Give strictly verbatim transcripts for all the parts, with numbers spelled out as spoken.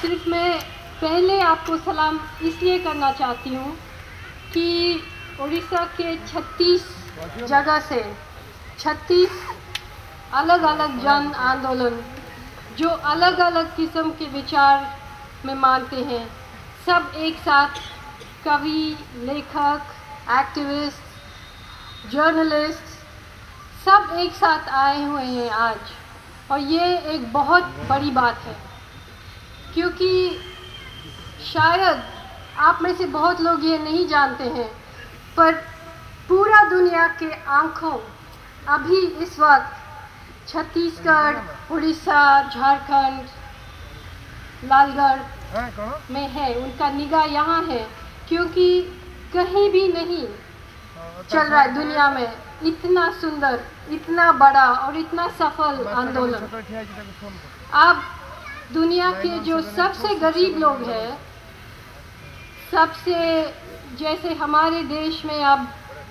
सिर्फ मैं पहले आपको सलाम इसलिए करना चाहती हूँ कि उड़ीसा के छत्तीस जगह से छत्तीस अलग अलग जन आंदोलन जो अलग अलग किस्म के विचार में मानते हैं, सब एक साथ कवि, लेखक, एक्टिविस्ट, जर्नलिस्ट सब एक साथ आए हुए हैं आज। और ये एक बहुत बड़ी बात है, क्योंकि शायद आप में से बहुत लोग ये नहीं जानते हैं, पर पूरा दुनिया के आंखों अभी इस वक्त छत्तीसगढ़, उड़ीसा, झारखंड, लालगढ़ में है, उनका निगाह यहाँ है, क्योंकि कहीं भी नहीं चल रहा है दुनिया में इतना सुंदर, इतना बड़ा और इतना सफल आंदोलन। अब दुनिया के जो सबसे गरीब लोग हैं, सबसे जैसे हमारे देश में अब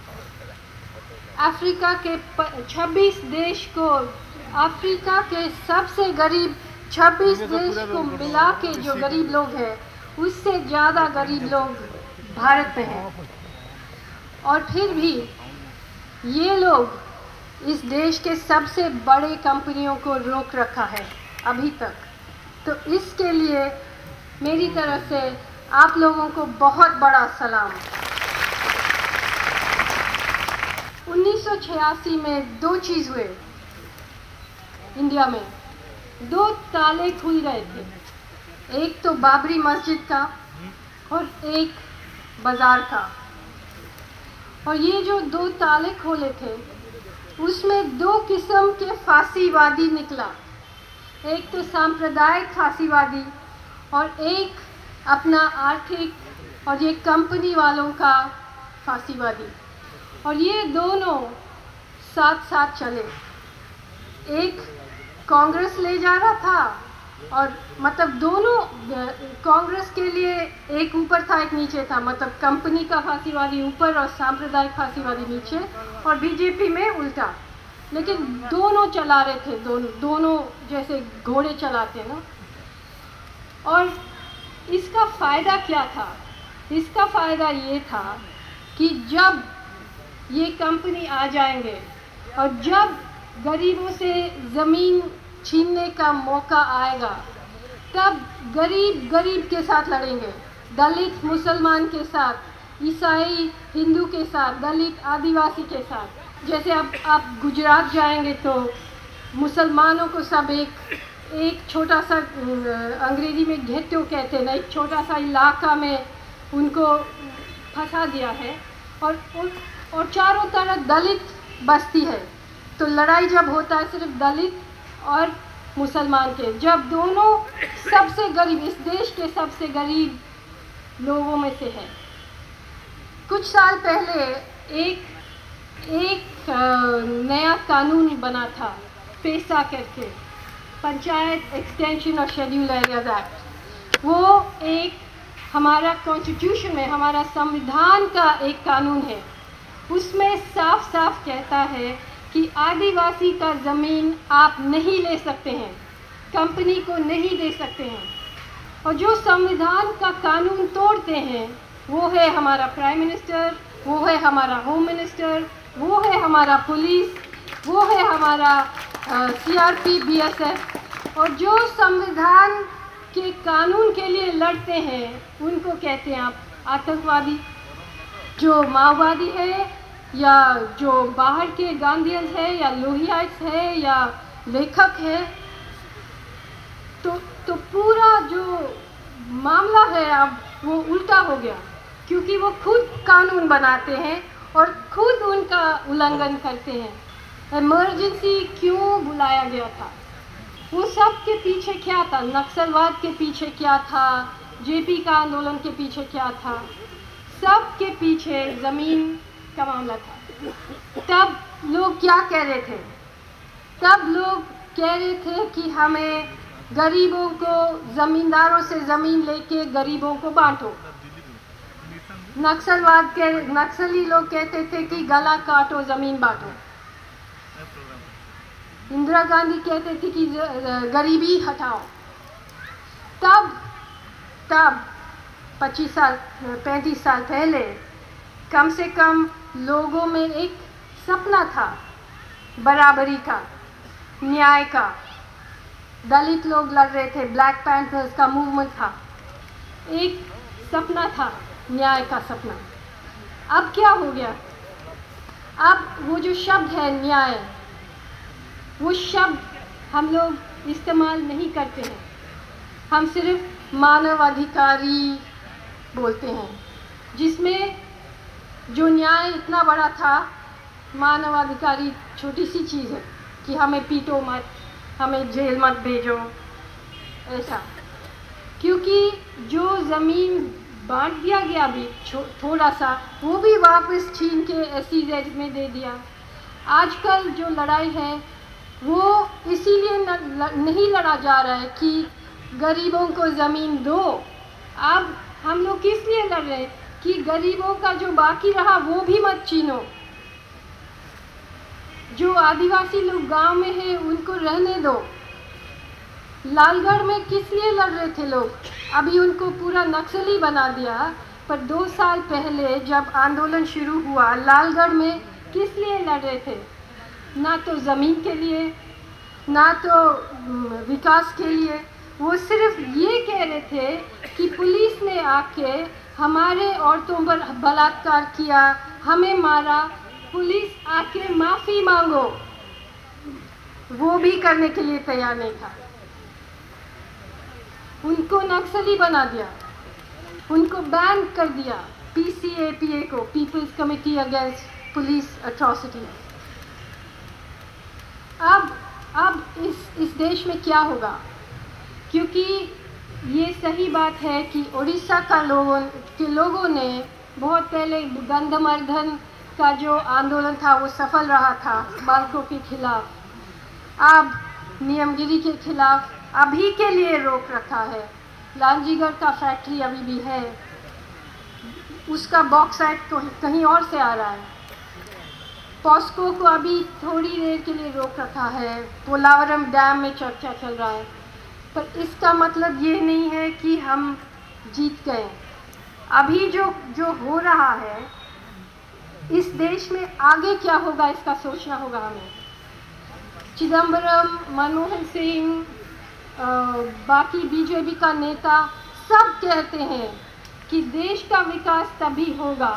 अफ्रीका के छब्बीस देश को, अफ्रीका के सबसे गरीब छब्बीस देश को मिला के जो गरीब लोग हैं, उससे ज़्यादा गरीब लोग भारत में हैं। और फिर भी ये लोग इस देश के सबसे बड़े कंपनियों को रोक रखा है अभी तक। तो इसके लिए मेरी तरफ से आप लोगों को बहुत बड़ा सलाम। उन्नीस सौ छियासी में दो चीज़ हुए इंडिया में, दो ताले खुल गए थे, एक तो बाबरी मस्जिद का और एक बाज़ार का। और ये जो दो ताले खोले थे, उसमें दो किस्म के फांसीवादी निकला, एक तो सांप्रदायिक फांसीवादी और एक अपना आर्थिक और ये कंपनी वालों का फांसीवादी। और ये दोनों साथ साथ चले, एक कांग्रेस ले जा रहा था, और मतलब दोनों कांग्रेस के लिए एक ऊपर था एक नीचे था, मतलब कंपनी का फांसीवादी ऊपर और सांप्रदायिक फांसीवादी नीचे, और बीजेपी में उल्टा। लेकिन दोनों चला रहे थे, दोनों दोनों जैसे घोड़े चलाते ना। और इसका फ़ायदा क्या था? इसका फ़ायदा ये था कि जब ये कंपनी आ जाएंगे और जब गरीबों से ज़मीन छीनने का मौका आएगा, तब गरीब गरीब के साथ लड़ेंगे, दलित मुसलमान के साथ, ईसाई हिंदू के साथ, दलित आदिवासी के साथ। जैसे अब आप गुजरात जाएंगे तो मुसलमानों को सब एक एक छोटा सा, अंग्रेजी में घेट्टो कहते हैं ना, एक छोटा सा इलाका में उनको फंसा दिया है, और और चारों तरफ दलित बस्ती है। तो लड़ाई जब होता है सिर्फ दलित और मुसलमान के, जब दोनों सबसे गरीब, इस देश के सबसे गरीब लोगों में से है। कुछ साल पहले एक एक नया कानून बना था, पेसा करके, पंचायत एक्सटेंशन और शेड्यूल एरियाज एक्ट। वो एक हमारा कॉन्स्टिट्यूशन में, हमारा संविधान का एक कानून है। उसमें साफ साफ कहता है कि आदिवासी का ज़मीन आप नहीं ले सकते हैं, कंपनी को नहीं दे सकते हैं। और जो संविधान का कानून तोड़ते हैं, वो है हमारा प्राइम मिनिस्टर, वो है हमारा होम मिनिस्टर, वो है हमारा पुलिस, वो है हमारा सीआरपी, बीएसएफ। और जो संविधान के कानून के लिए लड़ते हैं, उनको कहते हैं आप आतंकवादी। जो माओवादी है, या जो बाहर के गांधीयंस है, या लोहियाइट्स है, या लेखक है, तो तो पूरा जो मामला है अब वो उल्टा हो गया, क्योंकि वो खुद कानून बनाते हैं और खुद उनका उल्लंघन करते हैं। इमरजेंसी क्यों बुलाया गया था? वो सब के पीछे क्या था? नक्सलवाद के पीछे क्या था? जेपी का आंदोलन के पीछे क्या था? सब के पीछे ज़मीन का मामला था। तब लोग क्या कह रहे थे? तब लोग कह रहे थे कि हमें गरीबों को, ज़मींदारों से ज़मीन लेके गरीबों को बांटो। नक्सलवाद के नक्सली लोग कहते थे कि गला काटो, ज़मीन बांटो। इंदिरा गांधी कहते थे कि गरीबी हटाओ। तब तब पच्चीस साल पैंतीस साल पहले कम से कम लोगों में एक सपना था बराबरी का, न्याय का। दलित लोग लड़ रहे थे, ब्लैक पैंथर्स का मूवमेंट था, एक सपना था, न्याय का सपना। अब क्या हो गया? अब वो जो शब्द है न्याय, वो शब्द हम लोग इस्तेमाल नहीं करते हैं। हम सिर्फ मानवाधिकारी बोलते हैं, जिसमें जो न्याय इतना बड़ा था, मानवाधिकारी छोटी सी चीज़ है कि हमें पीटो मत, हमें जेल मत भेजो, ऐसा। क्योंकि जो ज़मीन बांट दिया गया भी थोड़ा सा, वो भी वापस छीन के एस ई जेड में दे दिया। आजकल जो लड़ाई है वो इसीलिए नहीं लड़ा जा रहा है कि गरीबों को ज़मीन दो। अब हम लोग किस लिए लड़ रहे हैं कि गरीबों का जो बाकी रहा वो भी मत छीनो। जो आदिवासी लोग गांव में हैं उनको रहने दो। लालगढ़ में किस लिए लड़ रहे थे लोग? अभी उनको पूरा नक्सली बना दिया, पर दो साल पहले जब आंदोलन शुरू हुआ लालगढ़ में, किस लिए लड़ रहे थे? ना तो ज़मीन के लिए, ना तो विकास के लिए। वो सिर्फ ये कह रहे थे कि पुलिस ने आके हमारे औरतों पर बलात्कार किया, हमें मारा, पुलिस आके माफ़ी मांगो। वो भी करने के लिए तैयार नहीं था। उनको नक्सली बना दिया, उनको बैन कर दिया, P C A P A को, people's committee against police atrocities. अब अब इस इस देश में क्या होगा? क्योंकि ये सही बात है कि उड़ीसा का लोगों के लोगों ने बहुत पहले गंधमर्दन का जो आंदोलन था वो सफल रहा था बालकों के खिलाफ। अब नियमगिरी के खिलाफ अभी के लिए रोक रखा है। लांजीगढ़ का फैक्ट्री अभी भी है, उसका बॉक्साइट तो कहीं और से आ रहा है। पॉस्को को अभी थोड़ी देर के लिए रोक रखा है। पोलावरम डैम में चर्चा चल रहा है, पर इसका मतलब ये नहीं है कि हम जीत गए। अभी जो जो हो रहा है इस देश में, आगे क्या होगा इसका सोचना होगा हमें। चिदम्बरम, मनमोहन सिंह, बाकी बी जे पी का नेता सब कहते हैं कि देश का विकास तभी होगा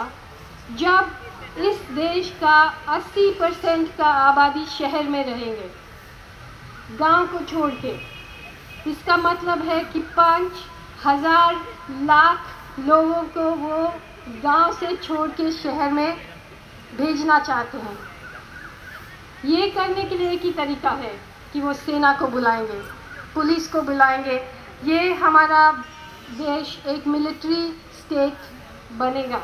जब इस देश का अस्सी परसेंट का आबादी शहर में रहेंगे, गांव को छोड़ के। इसका मतलब है कि पाँच हजार लाख लोगों को वो गांव से छोड़ के शहर में भेजना चाहते हैं। ये करने के लिए एक ही तरीका है कि वो सेना को बुलाएंगे, पुलिस को बुलाएंगे। ये हमारा देश एक मिलिट्री स्टेट बनेगा।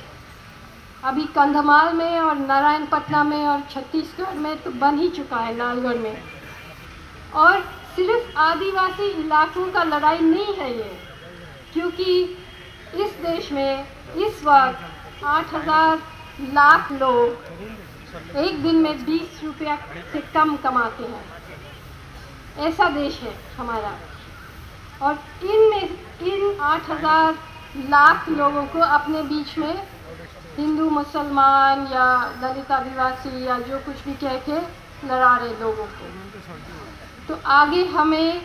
अभी कंधमाल में और नारायणपट्टनम में और छत्तीसगढ़ में तो बन ही चुका है, लालगढ़ में। और सिर्फ आदिवासी इलाकों का लड़ाई नहीं है ये, क्योंकि इस देश में इस वक्त आठ हजार लाख लोग एक दिन में बीस रुपया से कम कमाते हैं। ऐसा देश है हमारा। और इनमें इन आठ हजार लाख लोगों को अपने बीच में हिंदू, मुसलमान या दलित, आदिवासी या जो कुछ भी कह के लड़ा रहे लोगों को। तो आगे हमें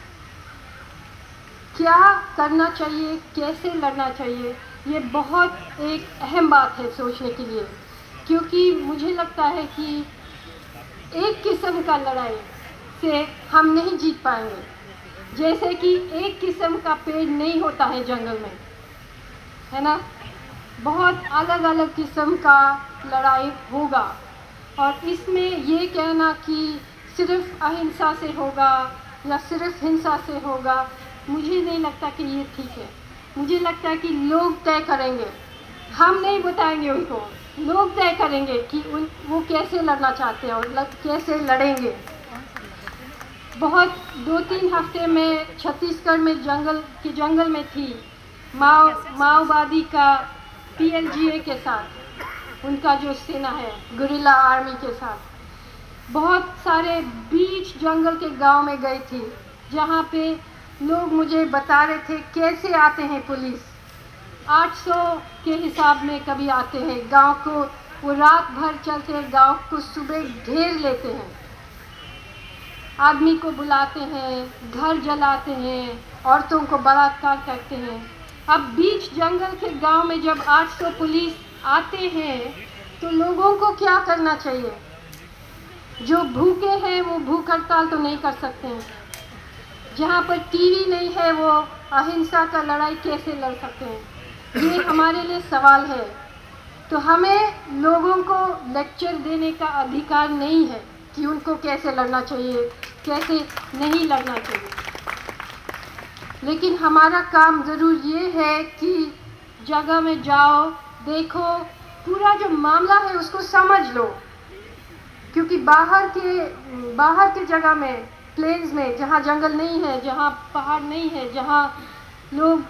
क्या करना चाहिए, कैसे लड़ना चाहिए, ये बहुत एक अहम बात है सोचने के लिए। क्योंकि मुझे लगता है कि एक किस्म का लड़ाई से हम नहीं जीत पाएंगे। जैसे कि एक किस्म का पेड़ नहीं होता है जंगल में, है ना, बहुत अलग अलग किस्म का लड़ाई होगा। और इसमें ये कहना कि सिर्फ अहिंसा से होगा या सिर्फ हिंसा से होगा, मुझे नहीं लगता कि ये ठीक है। मुझे लगता है कि लोग तय करेंगे, हम नहीं बताएंगे उनको। लोग तय करेंगे कि उन वो कैसे लड़ना चाहते हैं और लग, कैसे लड़ेंगे। बहुत दो तीन हफ्ते में छत्तीसगढ़ में जंगल के जंगल में थी माओ माओवादी का पी एल जी ए के साथ, उनका जो सेना है गुरिल्ला आर्मी के साथ। बहुत सारे बीच जंगल के गांव में गई थी, जहाँ पे लोग मुझे बता रहे थे कैसे आते हैं पुलिस, आठ सौ के हिसाब में कभी आते हैं गांव को, वो रात भर चलते हैं, गांव को सुबह घेर लेते हैं, आदमी को बुलाते हैं, घर जलाते हैं, औरतों को बलात्कार करते हैं। अब बीच जंगल के गांव में जब आठ सौ पुलिस आते हैं तो लोगों को क्या करना चाहिए? जो भूखे हैं वो भूख हड़ताल तो नहीं कर सकते हैं, जहाँ पर टीवी नहीं है वो अहिंसा का लड़ाई कैसे लड़ सकते हैं? ये हमारे लिए सवाल है। तो हमें लोगों को लेक्चर देने का अधिकार नहीं है कि उनको कैसे लड़ना चाहिए, कैसे नहीं लड़ना चाहिए। लेकिन हमारा काम ज़रूर ये है कि जगह में जाओ, देखो, पूरा जो मामला है उसको समझ लो, क्योंकि बाहर के बाहर की जगह में, प्लेन्स में, जहाँ जंगल नहीं है, जहाँ पहाड़ नहीं है, जहाँ लोग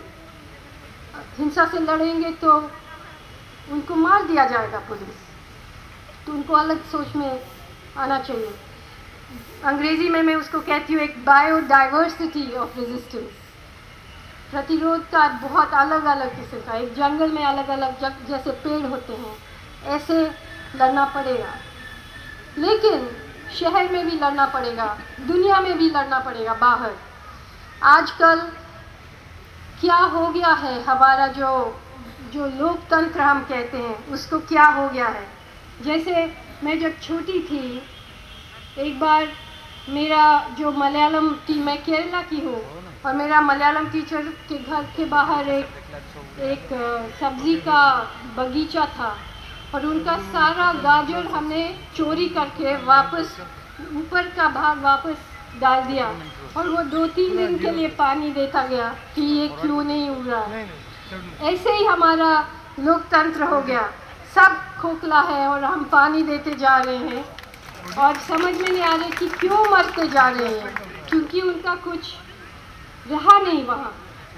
हिंसा से लड़ेंगे तो उनको मार दिया जाएगा पुलिस, तो उनको अलग सोच में आना चाहिए। अंग्रेज़ी में मैं उसको कहती हूँ एक बायोडाइवर्सिटी ऑफ रेजिस्टेंस, प्रतिरोध का बहुत अलग अलग किस्म का, एक जंगल में अलग अलग जग जैसे पेड़ होते हैं ऐसे लड़ना पड़ेगा। लेकिन शहर में भी लड़ना पड़ेगा, दुनिया में भी लड़ना पड़ेगा, बाहर। आजकल क्या हो गया है, हमारा जो जो लोकतंत्र हम कहते हैं उसको क्या हो गया है। जैसे मैं जब छोटी थी, एक बार मेरा जो मलयालम थी, मैं केरला की हूँ, और मेरा मलयालम टीचर के घर के बाहर एक एक सब्ज़ी का बगीचा था, और उनका सारा गाजर हमने चोरी करके वापस ऊपर का भाग वापस डाल दिया, और वो दो तीन दिन के लिए पानी देता गया कि ये क्यों नहीं उग रहा। ऐसे ही हमारा लोकतंत्र हो गया, सब खोखला है और हम पानी देते जा रहे हैं और समझ में नहीं आ रहा कि क्यों मरते जा रहे हैं, क्योंकि उनका कुछ रहा नहीं वहाँ।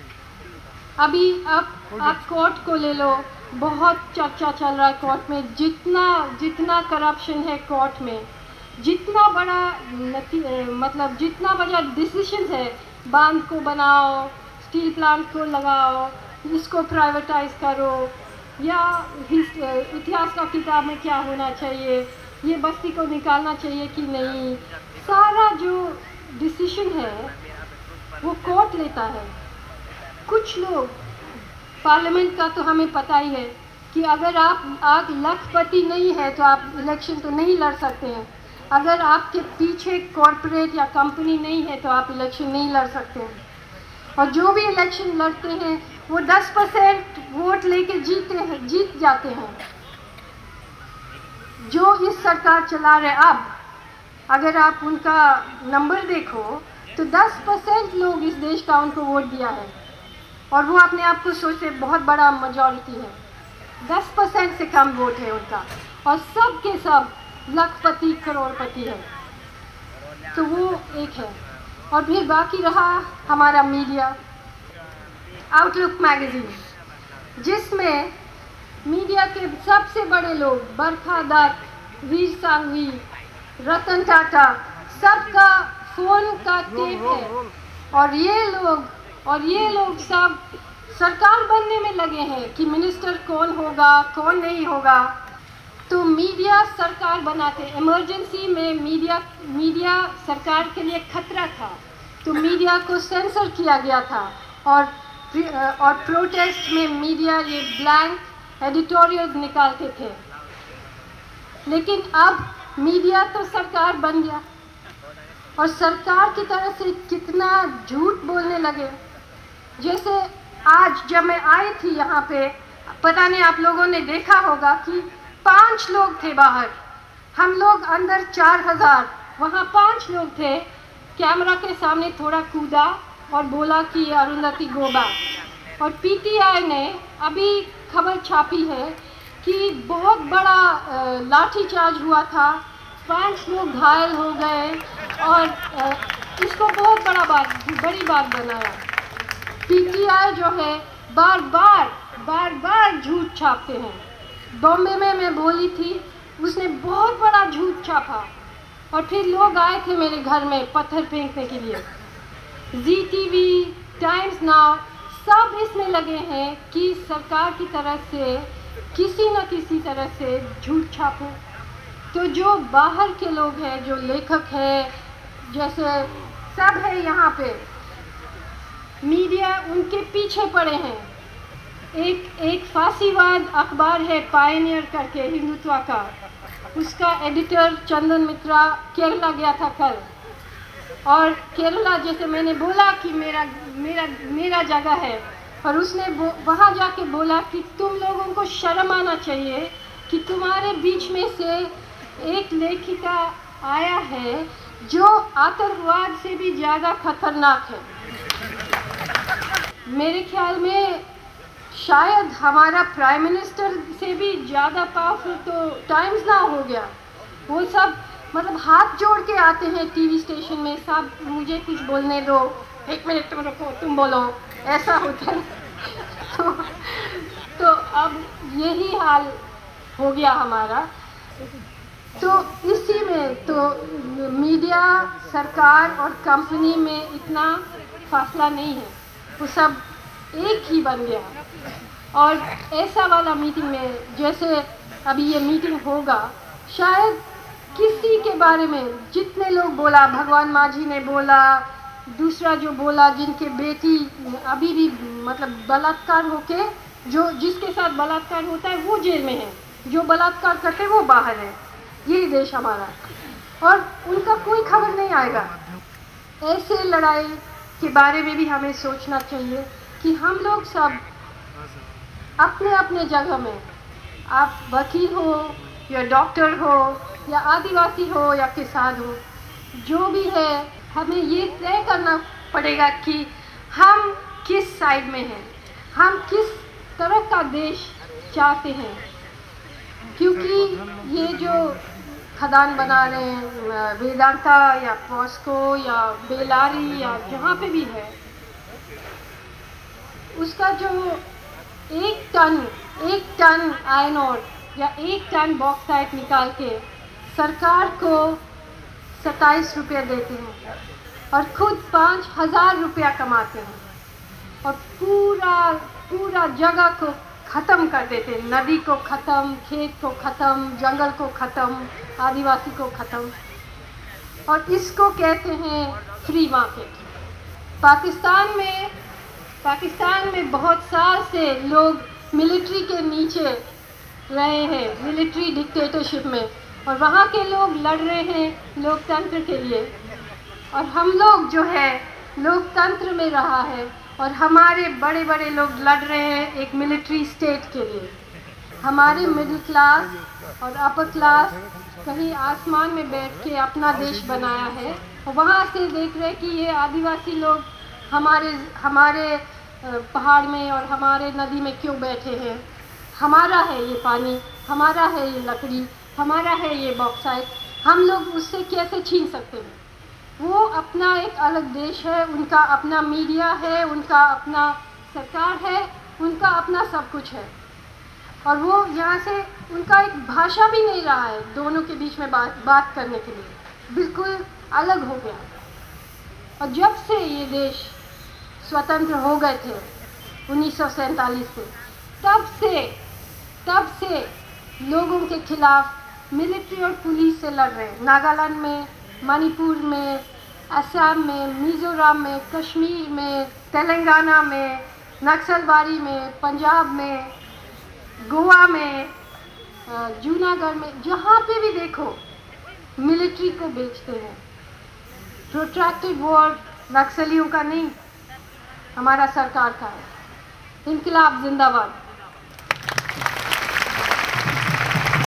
अभी आप आप कोर्ट को ले लो, बहुत चर्चा चल रहा है कोर्ट में, जितना जितना करप्शन है कोर्ट में, जितना बड़ा मतलब जितना बड़ा डिसीजन है, बांध को बनाओ, स्टील प्लांट को लगाओ, इसको प्राइवेटाइज करो, या इतिहास का किताब में क्या होना चाहिए, ये बस्ती को निकालना चाहिए कि नहीं, सारा जो डिसीजन है वो कोर्ट लेता है। कुछ लोग, पार्लियामेंट का तो हमें पता ही है कि अगर आप आप लखपति नहीं है तो आप इलेक्शन तो नहीं लड़ सकते हैं, अगर आपके पीछे कॉरपोरेट या कंपनी नहीं है तो आप इलेक्शन नहीं लड़ सकते हैं। और जो भी इलेक्शन लड़ते हैं वो दस परसेंट वोट लेके जीते हैं, जीत जाते हैं। जो इस सरकार चला रहे, अब अगर आप उनका नंबर देखो तो दस परसेंट लोग इस देश का उनको वोट दिया है, और वो अपने आप को सोचते बहुत बड़ा मेजॉरिटी है। दस परसेंट से कम वोट है उनका, और सब के सब लखपति करोड़पति है। तो वो एक है। और फिर बाकी रहा हमारा मीडिया, आउटलुक मैगजीन, जिसमें मीडिया के सबसे बड़े लोग, बरखा दत्त, वीर सांघवी, रतन टाटा, सबका फ़ोन का टेप है, और ये लोग और ये लोग सब सरकार बनने में लगे हैं कि मिनिस्टर कौन होगा, कौन नहीं होगा। तो मीडिया सरकार बनाते, इमरजेंसी में मीडिया मीडिया सरकार के लिए खतरा था, तो मीडिया को सेंसर किया गया था, और और प्रोटेस्ट में मीडिया ये ब्लैंक एडिटोरियल निकालते थे। लेकिन अब मीडिया तो सरकार बन गया, और सरकार की तरफ से कितना झूठ बोलने लगे। जैसे आज जब मैं आई थी यहाँ पे, पता नहीं आप लोगों ने देखा होगा कि पांच लोग थे बाहर, हम लोग अंदर चार हजार, वहाँ पांच लोग थे। कैमरा के सामने थोड़ा कूदा और बोला कि अरुंधति गोबा, और पीटीआई ने अभी खबर छापी है कि बहुत बड़ा लाठीचार्ज हुआ था, पांच लोग घायल हो गए, और इसको बहुत बड़ा बात बड़ी बात बनाया। पीटीआई जो है बार बार बार बार झूठ छापते हैं। बॉम्बे में मैं बोली थी, उसने बहुत बड़ा झूठ छापा, और फिर लोग आए थे मेरे घर में पत्थर फेंकने के लिए। जी टीवी, टाइम्स नाउ सब इसमें लगे हैं कि सरकार की तरफ से किसी न किसी तरह से झूठ छापो। तो जो बाहर के लोग हैं, जो लेखक हैं, जैसे सब है यहाँ पे, मीडिया उनके पीछे पड़े हैं। एक एक फांसीवाद अखबार है पायनियर करके, हिंदुत्व का, उसका एडिटर चंदन मित्रा केरला गया था कल, और केरला जैसे मैंने बोला कि मेरा मेरा मेरा जगह है, और उसने वहाँ जाके बोला कि तुम लोगों को शर्म आना चाहिए कि तुम्हारे बीच में से एक लेखिका आया है जो आतंकवाद से भी ज़्यादा खतरनाक है। मेरे ख्याल में शायद हमारा प्राइम मिनिस्टर से भी ज़्यादा पावरफुल तो टाइम्स नाउ हो गया। वो सब मतलब हाथ जोड़ के आते हैं टीवी स्टेशन में, सब मुझे कुछ बोलने दो, एक मिनट तुम रुको, तुम बोलो, ऐसा होता है। तो, तो अब यही हाल हो गया हमारा। तो इसी में तो मीडिया, सरकार और कंपनी में इतना फासला नहीं है, वो सब एक ही बन गया। और ऐसा वाला मीटिंग में जैसे अभी ये मीटिंग होगा, शायद किसी के बारे में जितने लोग बोला, भगवान माझी ने बोला, दूसरा जो बोला जिनके बेटी अभी भी मतलब बलात्कार होके, जो जिसके साथ बलात्कार होता है वो जेल में है, जो बलात्कार करते हैं वो बाहर है। यही देश हमारा, और उनका कोई खबर नहीं आएगा। ऐसे लड़ाई के बारे में भी हमें सोचना चाहिए कि हम लोग सब अपने अपने जगह में, आप वकील हो या डॉक्टर हो या आदिवासी हो या किसान हो, जो भी है, हमें ये तय करना पड़ेगा कि हम किस साइड में हैं, हम किस तरह का देश चाहते हैं। क्योंकि ये जो खदान बना रहे हैं, वेदांता या पॉस्को या बेलारी या जहाँ पे भी है, उसका जो एक टन एक टन आयरन ओर या एक टन बॉक्साइट निकाल के सरकार को सत्ताईस रुपये देते हैं और खुद पाँच हज़ार रुपया कमाते हैं, और पूरा पूरा जगह को ख़त्म कर देते हैं, नदी को ख़त्म, खेत को ख़त्म, जंगल को ख़त्म, आदिवासी को ख़त्म, और इसको कहते हैं फ्री मार्केट। पाकिस्तान में पाकिस्तान में बहुत साल से लोग मिलिट्री के नीचे रहे हैं, मिलिट्री डिक्टेटरशिप में, और वहाँ के लोग लड़ रहे हैं लोकतंत्र के लिए, और हम लोग जो है लोकतंत्र में रहा है, और हमारे बड़े बड़े लोग लड़ रहे हैं एक मिलिट्री स्टेट के लिए। हमारे मिडिल क्लास और अपर क्लास कहीं आसमान में बैठ के अपना देश बनाया है, और वहाँ से देख रहे हैं कि ये आदिवासी लोग हमारे हमारे पहाड़ में और हमारे नदी में क्यों बैठे हैं। हमारा है ये पानी, हमारा है ये लकड़ी, हमारा है ये बॉक्साइट, हम लोग उससे कैसे छीन सकते हैं। वो अपना एक अलग देश है, उनका अपना मीडिया है, उनका अपना सरकार है, उनका अपना सब कुछ है, और वो यहाँ से उनका एक भाषा भी नहीं रहा है दोनों के बीच में बात बात करने के लिए, बिल्कुल अलग हो गया। और जब से ये देश स्वतंत्र हो गए थे उन्नीस सौ सैंतालीस से, तब से तब से लोगों के खिलाफ मिलिट्री और पुलिस से लड़ रहे हैं। नागालैंड में, मणिपुर में, असम में, मिज़ोरम में, कश्मीर में, तेलंगाना में, नक्सलबारी में, पंजाब में, गोवा में, जूनागढ़ में, जहाँ पे भी देखो मिलिट्री को बेचते हैं। प्रोट्रैक्टेड वॉर नक्सलियों का नहीं, हमारा सरकार का है। इनकलाब जिंदाबाद।